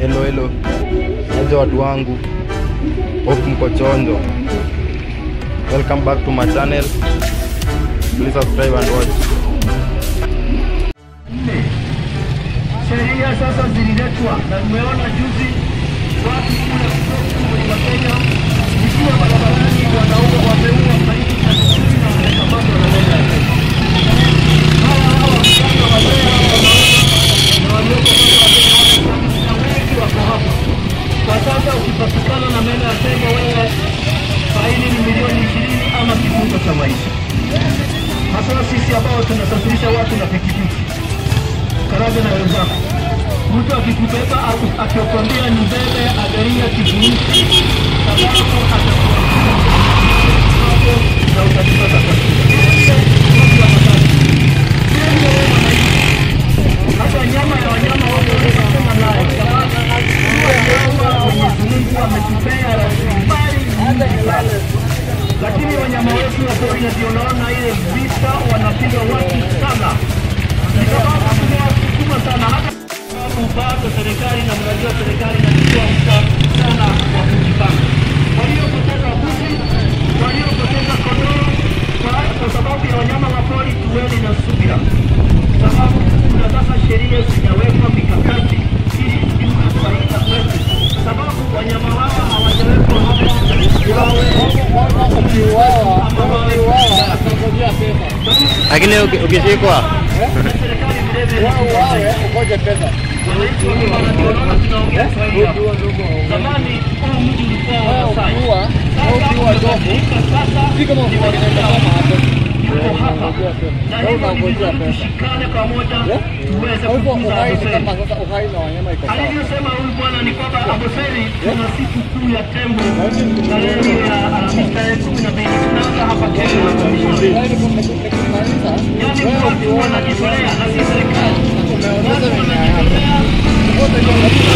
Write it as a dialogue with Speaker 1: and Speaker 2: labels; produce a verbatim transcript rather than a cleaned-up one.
Speaker 1: Hello hello. Aje watu wangu. Hope mko chonjo. Welcome back to my channel. Please subscribe and watch.
Speaker 2: Sheria sasa zililetwa na umeona juzi watu kule kutoka Kenya nikiwa barabarani wanaume wameua maiti na sisi na wanakamata na leo. Hawa hawa wasichana wazee na walioko na wengi wako hapa. Kwa sasa ukipatikana na meno ya tembo wewe faini ni milioni ishirini ama kifungo cha maisha. Hasa sisi ambao tunasafirisha watu na pikipiki. Karaga na wenzako. Mtu akikubeba akikwambia ni bebe abiria kifurushi sababu atakuwa na utatipata hata nyama ya wanyama wote wanasema naye sababu Mwenyezi Mungu ametupea rasilimali nyingi, lakini wanyama wetu wa porini ndio naona ile vita wanapiga watu sana. Ni sababu tunawasukuma sana hata bado serikali na mnajua serikali inachukua muda sana wa kujipanga. Waliopoteza mbuzi, waliopoteza kondoo kwa sababu ya wanyama wa pori, tuweni na subira. Sababu kuna sasa sheria zinawekwa mikakati ili iwe faida kwetu. Sababu wanyama hawa hawajawekwa hapa
Speaker 1: lakini ukishikwa
Speaker 2: serikali vile vile
Speaker 3: ukoje pesa.
Speaker 2: wananchi wanaona tunaongea Kiswahili hapa. Zamani huu mji ulikuwa Wamasai. Sasa
Speaker 3: Kama unaenda kama hapo.
Speaker 2: yuko hapa. Na hivyo ni vizuri tushikane pamoja tuweze kukuza Amboseli. Alivyosema huyu bwana ni kwamba Amboseli tuna siku kuu ya tembo tarehe ya Alhamisi tarehe kumi na mbili. Tunaanza hapa kesho na kumishoni. Yaani watu wanajitolea na si serikali. Watu wanajitolea